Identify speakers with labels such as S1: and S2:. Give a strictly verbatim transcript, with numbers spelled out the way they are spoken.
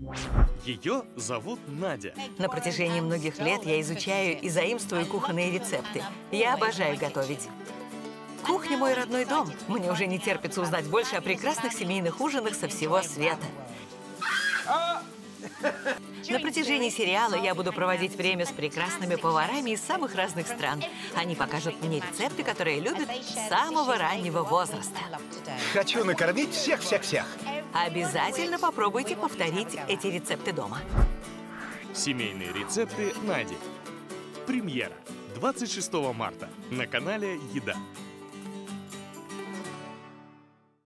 S1: Ее зовут Надя.
S2: На протяжении многих лет я изучаю и заимствую кухонные рецепты. Я обожаю готовить. Кухня – мой родной дом. Мне уже не терпится узнать больше о прекрасных семейных ужинах со всего света. На протяжении сериала я буду проводить время с прекрасными поварами из самых разных стран. Они покажут мне рецепты, которые любят с самого раннего возраста.
S3: Хочу накормить всех-всех-всех.
S2: Обязательно попробуйте повторить эти рецепты дома.
S1: Семейные рецепты Нади. Премьера двадцать шестого марта на канале Еда.